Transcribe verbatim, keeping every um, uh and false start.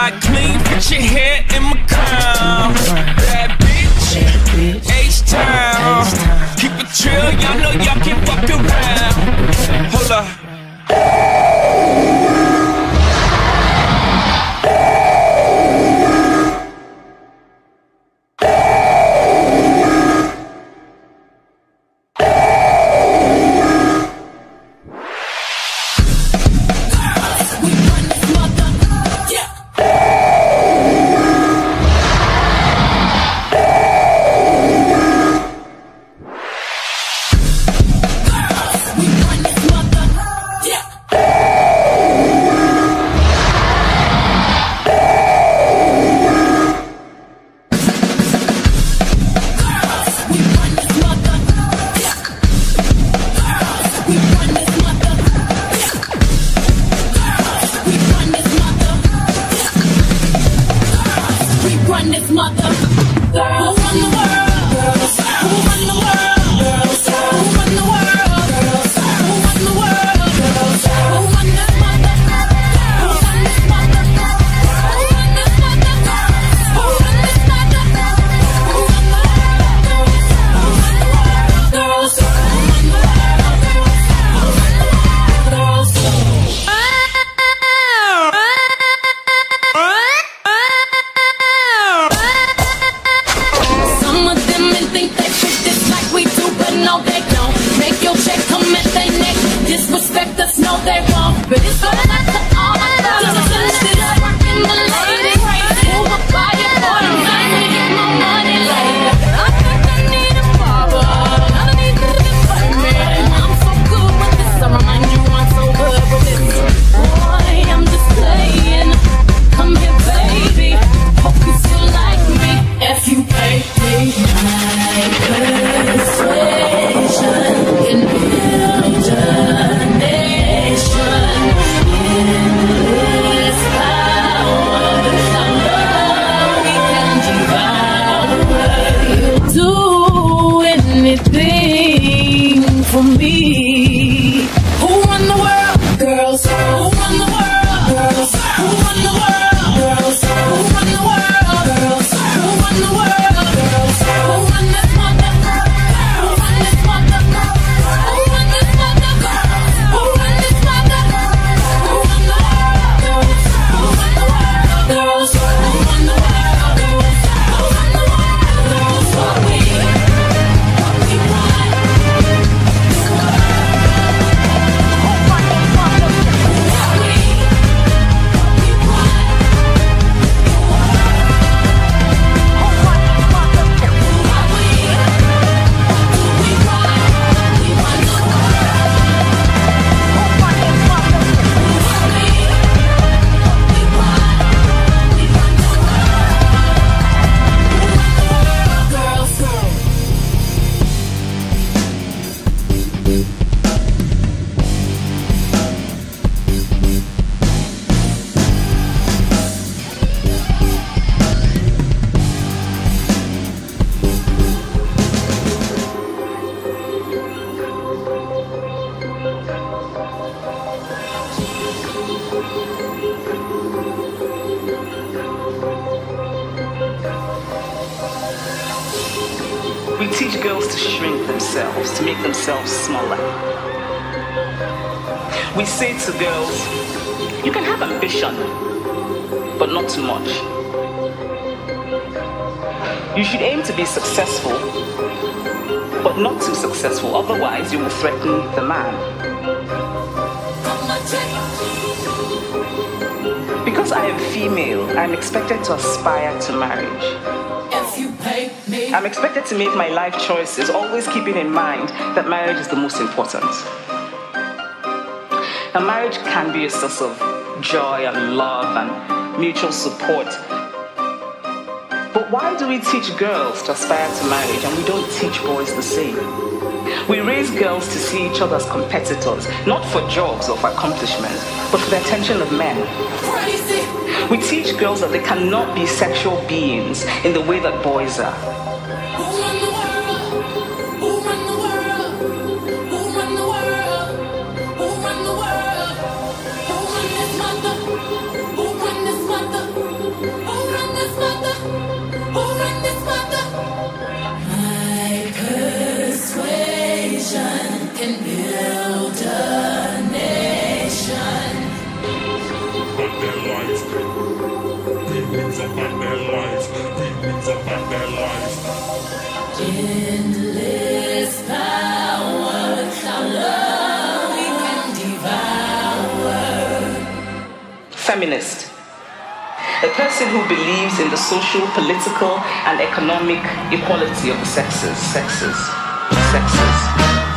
I clean, put your hair in my crown. Bad bitch, H-Town. Keep it trill, y'all know y'all can fuck around. Hold up. We teach girls to shrink themselves, to make themselves smaller. We say to girls, you can have ambition, but not too much. You should aim to be successful, but not too successful, otherwise you will threaten the man. Because I am female, I'm expected to aspire to marriage. I'm expected to make my life choices, always keeping in mind that marriage is the most important. Now, marriage can be a source of joy and love and mutual support. But why do we teach girls to aspire to marriage and we don't teach boys the same? We raise girls to see each other as competitors, not for jobs or for accomplishments, but for the attention of men. Crazy. We teach girls that they cannot be sexual beings in the way that boys are. feminist. A person who believes in the social, political, and economic equality of the sexes, sexes, sexes.